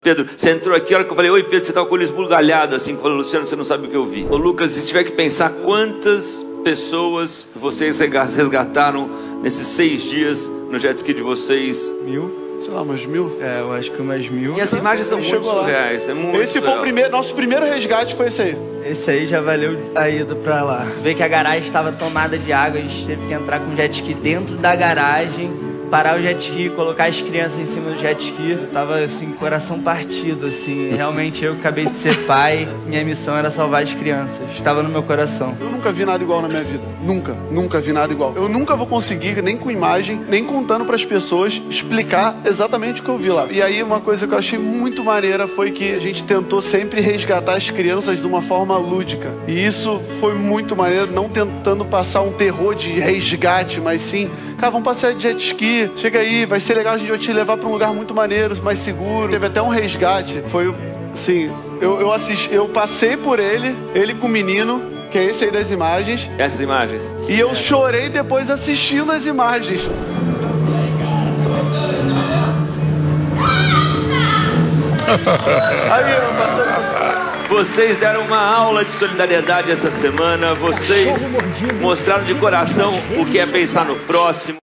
Pedro, você entrou aqui, a hora que eu falei, oi Pedro, você tá com o olho esbugalhado, assim, falou, Luciano, você não sabe o que eu vi. Ô Lucas, se tiver que pensar quantas pessoas vocês resgataram nesses 6 dias no jet ski de vocês? 1000? Sei lá, umas 1000? É, eu acho que umas 1000. E as imagens são muito surreais, é muito Esse foi o primeiro, nosso primeiro resgate foi esse aí. Esse aí já valeu a ida pra lá. Ver que a garagem estava tomada de água, a gente teve que entrar com o jet ski dentro da garagem, parar o jet ski, colocar as crianças em cima do jet ski. Eu tava assim, coração partido, assim. Realmente eu acabei de ser pai, minha missão era salvar as crianças. Estava no meu coração. Eu nunca vi nada igual na minha vida. Nunca vi nada igual. Eu nunca vou conseguir, nem com imagem, nem contando pras pessoas, explicar exatamente o que eu vi lá. E aí uma coisa que eu achei muito maneira foi que a gente tentou sempre resgatar as crianças de uma forma lúdica. E isso foi muito maneiro, não tentando passar um terror de resgate, mas sim, cara, vamos passear de jet ski, chega aí, vai ser legal, a gente vai te levar pra um lugar muito maneiro, mais seguro. Teve até um resgate, foi assim, eu passei por ele com o menino, que é esse aí das imagens. Essas imagens. E eu chorei depois assistindo as imagens. Aí, eu passando... Vocês deram uma aula de solidariedade essa semana. Vocês mostraram de coração o que é pensar no próximo.